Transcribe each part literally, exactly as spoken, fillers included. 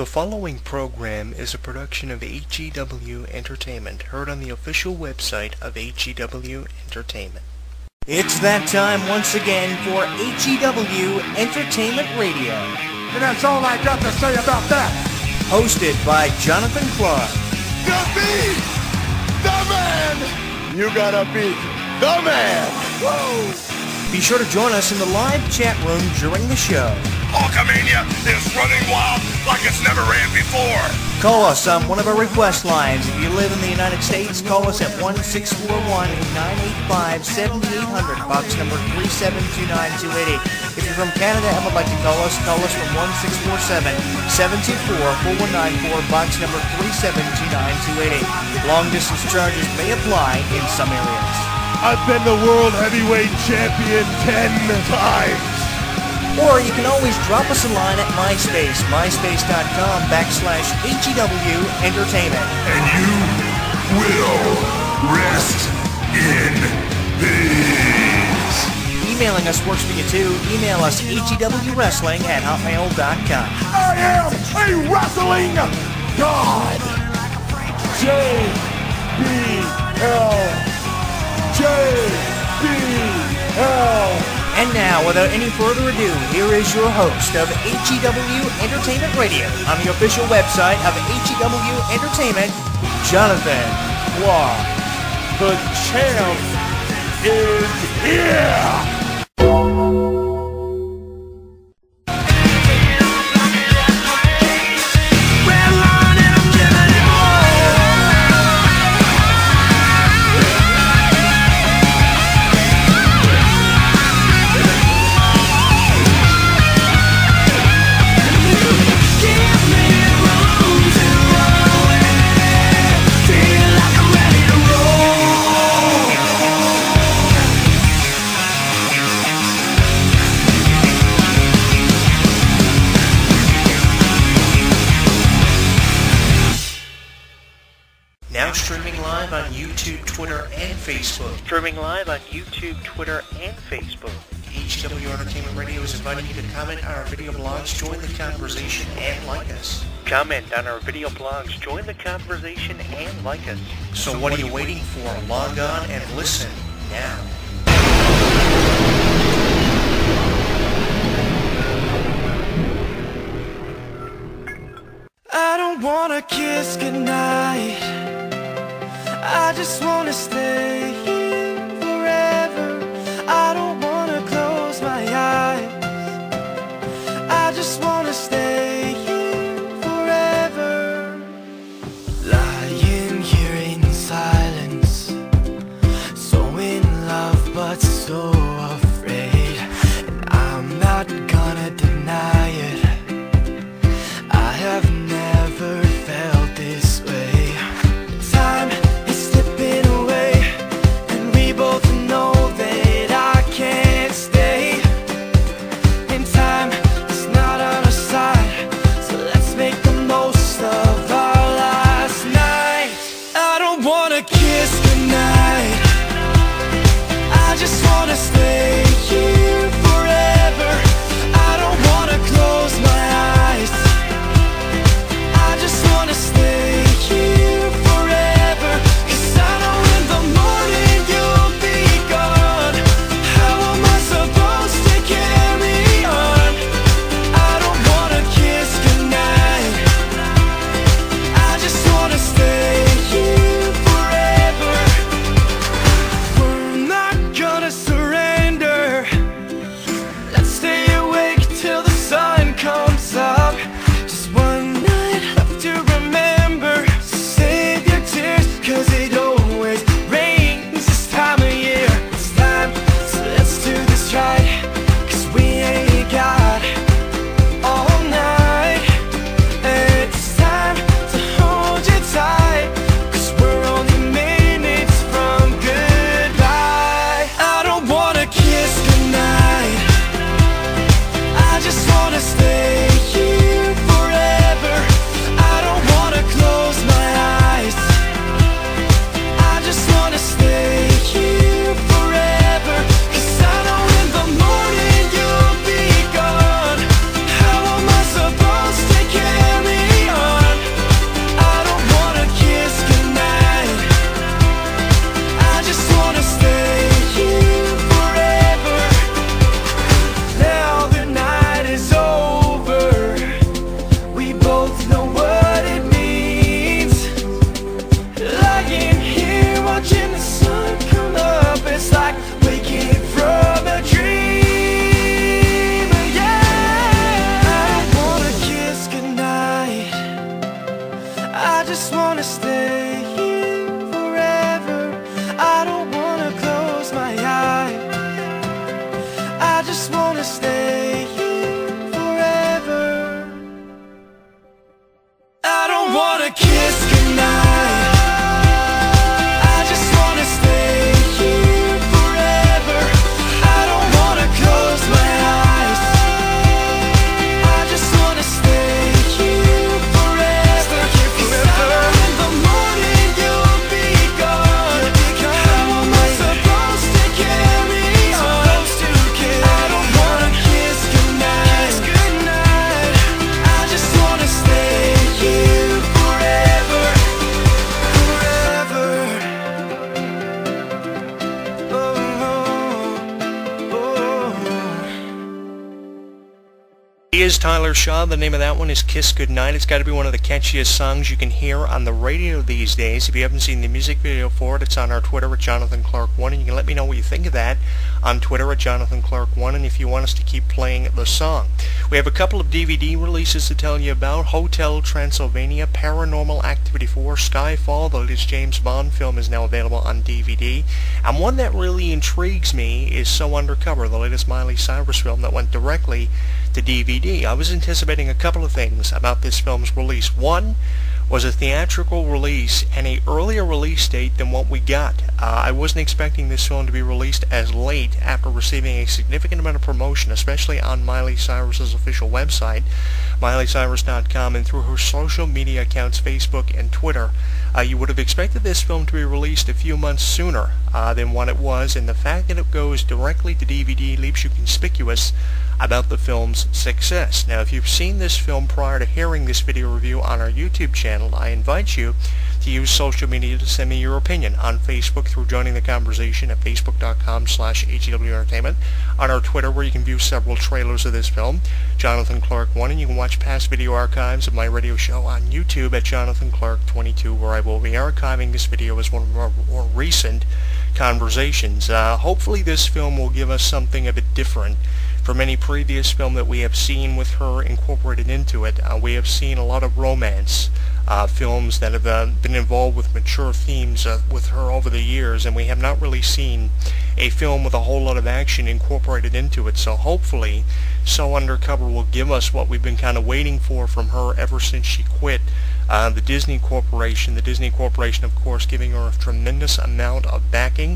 The following program is a production of H E W Entertainment, heard on the official website of H E W Entertainment. It's that time once again for H E W Entertainment Radio. And that's all I got to say about that. Hosted by Jonathan Clark. The beat! The man! You gotta beat the man! Woo! Be sure to join us in the live chat room during the show. Hulkamania is running wild like it's never ran before. Call us on one of our request lines. If you live in the United States, call us at one six four one, nine eight five, seven eight zero zero, box number three seven two nine two eight eight. If you're from Canada and would like to call us, call us from one six four seven, seven two four, four one nine four, box number three seven two nine two eight eight. Long distance charges may apply in some areas. I've been the world heavyweight champion ten times. Or you can always drop us a line at MySpace, myspace.com backslash HEW Entertainment. And you will rest in peace. Emailing us works for you too. Email us hewwrestling at hotmail dot com. I am a wrestling god. J B L. J B L. And now, without any further ado, here is your host of H E W Entertainment Radio on the official website of H E W Entertainment, Jonathan Clark. The champ is here! Now streaming live on YouTube, Twitter, and Facebook. Streaming live on YouTube, Twitter, and Facebook. H E W Entertainment Radio is inviting you to comment on our video blogs, join the conversation, and like us. Comment on our video blogs, join the conversation, and like us. So what are you waiting for? Log on and listen now. I don't wanna kiss goodnight. I just wanna stay here forever. I don't wanna close my eyes. I just wanna stay here forever. Lying here in silence, so in love but so afraid. And I'm not gonna deny it, I have never felt this way. Time is slipping away, and we both know that I can't stay. And time is not on our side, so let's make the most of our last night. I don't wanna kiss goodnight, I just wanna stay here forever. I don't wanna close my eyes, I just wanna stay here forever. 'Cause I know in the morning you'll be gone. How am I supposed to carry on? I don't wanna kiss goodnight, I just wanna stay here forever. We're not gonna surrender, He is Tyler Shaw. The name of that one is Kiss Goodnight. It's got to be one of the catchiest songs you can hear on the radio these days. If you haven't seen the music video for it, it's on our Twitter at Jonathan Clark one, and you can let me know what you think of that on Twitter at Jonathan Clark one, and if you want us to keep playing the song. We have a couple of D V D releases to tell you about. Hotel Transylvania, Paranormal Activity four, Skyfall, the latest James Bond film, is now available on D V D. And one that really intrigues me is So Undercover, the latest Miley Cyrus film that went directly to D V D. I was anticipating a couple of things about this film's release. One was a theatrical release and a earlier release date than what we got. Uh, I wasn't expecting this film to be released as late after receiving a significant amount of promotion, especially on Miley Cyrus's official website, Miley Cyrus dot com, and through her social media accounts, Facebook and Twitter. Uh, you would have expected this film to be released a few months sooner uh, than what it was, and the fact that it goes directly to D V D leaves you conspicuous about the film's success. Now, if you've seen this film prior to hearing this video review on our YouTube channel, I invite you to use social media to send me your opinion. On Facebook through joining the conversation at facebook dot com slash A G W Entertainment, on our Twitter where you can view several trailers of this film, Jonathan Clark one, and you can watch past video archives of my radio show on YouTube at Jonathan Clark twenty-two, where I will be archiving this video as one of our more recent conversations. Uh, hopefully this film will give us something a bit different from any previous film that we have seen with her incorporated into it. Uh, we have seen a lot of romance uh, films that have uh, been involved with mature themes uh, with her over the years, and we have not really seen a film with a whole lot of action incorporated into it. So hopefully So Undercover will give us what we've been kind of waiting for from her ever since she quit uh, the Disney Corporation. The Disney Corporation, of course, giving her a tremendous amount of backing,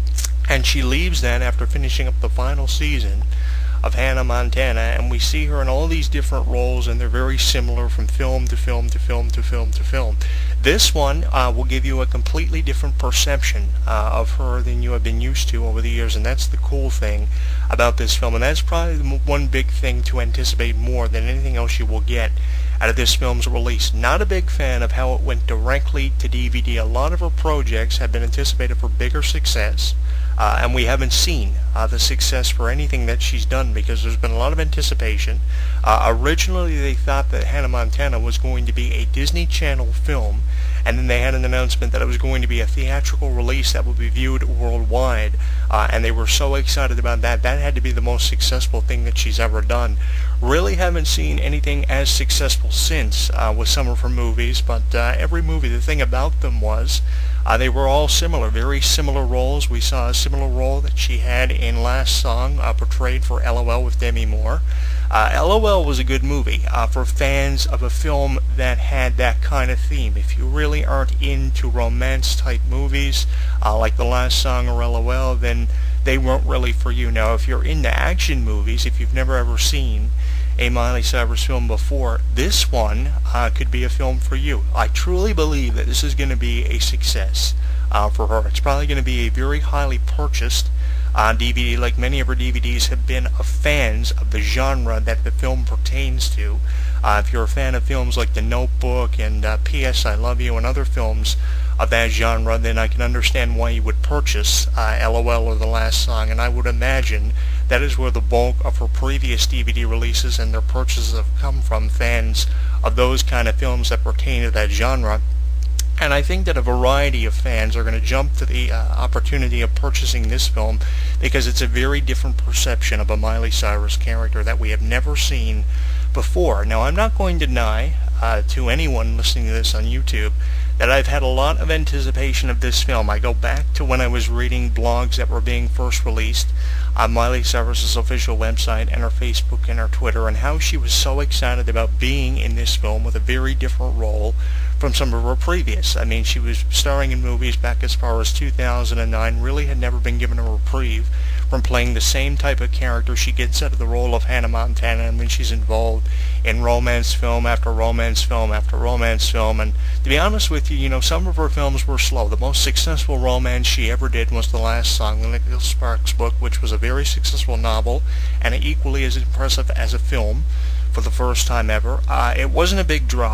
and she leaves that after finishing up the final season of Hannah Montana, and we see her in all these different roles, and they're very similar from film to film to film to film to film. This one uh, will give you a completely different perception uh, of her than you have been used to over the years, and that's the cool thing about this film, and that's probably the one big thing to anticipate more than anything else you will get out of this film's release. Not a big fan of how it went directly to D V D. A lot of her projects have been anticipated for bigger success, Uh, and we haven't seen uh, the success for anything that she's done because there's been a lot of anticipation. Uh, originally they thought that Hannah Montana was going to be a Disney Channel film, and then they had an announcement that it was going to be a theatrical release that would be viewed worldwide, uh, and they were so excited about that. That had to be the most successful thing that she's ever done. Really haven't seen anything as successful since uh, with some of her movies, but uh, every movie, the thing about them was Uh, they were all similar, very similar roles. We saw a similar role that she had in Last Song, uh, portrayed for L O L with Demi Moore. Uh, L O L was a good movie uh, for fans of a film that had that kind of theme. If you really aren't into romance-type movies, uh, like The Last Song or L O L, then they weren't really for you. Now, if you're into action movies, if you've never ever seen a Miley Cyrus film before, this one uh, could be a film for you. I truly believe that this is going to be a success uh, for her. It's probably going to be a very highly purchased uh, D V D, like many of her D V Ds have been of fans of the genre that the film pertains to. Uh, if you're a fan of films like The Notebook and uh, P S I Love You and other films of that genre, then I can understand why you would purchase uh, L O L or The Last Song, and I would imagine that is where the bulk of her previous D V D releases and their purchases have come from, fans of those kind of films that pertain to that genre. And I think that a variety of fans are going to jump to the uh, opportunity of purchasing this film because it's a very different perception of a Miley Cyrus character that we have never seen before. Now, I'm not going to deny uh, to anyone listening to this on YouTube that I've had a lot of anticipation of this film. I go back to when I was reading blogs that were being first released on Miley Cyrus's official website and her Facebook and her Twitter, and how she was so excited about being in this film with a very different role from some of her previous. I mean, she was starring in movies back as far as two thousand nine, really had never been given a reprieve from playing the same type of character she gets out of the role of Hannah Montana, and when she's involved in romance film after romance film after romance film. And to be honest with you, you know, some of her films were slow. The most successful romance she ever did was The Last Song, the Nicholas Sparks book, which was a very successful novel and equally as impressive as a film for the first time ever. Uh, it wasn't a big draw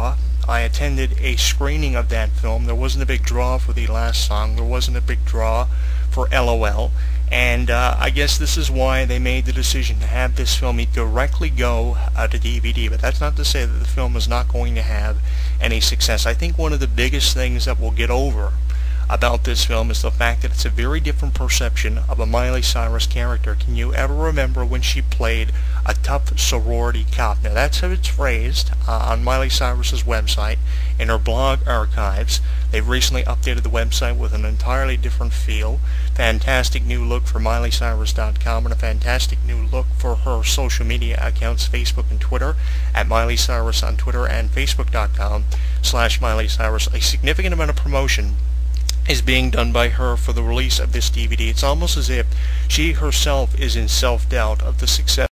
I attended a screening of that film. There wasn't a big draw for the last song. There wasn't a big draw for L O L. And uh, I guess this is why they made the decision to have this film directly go uh, to D V D. But that's not to say that the film is not going to have any success. I think one of the biggest things that we'll get over about this film is the fact that it's a very different perception of a Miley Cyrus character. Can you ever remember when she played a tough sorority cop? Now that's how it's phrased uh, on Miley Cyrus's website in her blog archives. They've recently updated the website with an entirely different feel. Fantastic new look for Miley Cyrus dot com and a fantastic new look for her social media accounts, Facebook and Twitter, at Miley Cyrus on Twitter and Facebook dot com slash Miley Cyrus. A significant amount of promotion is being done by her for the release of this D V D. It's almost as if she herself is in self-doubt of the success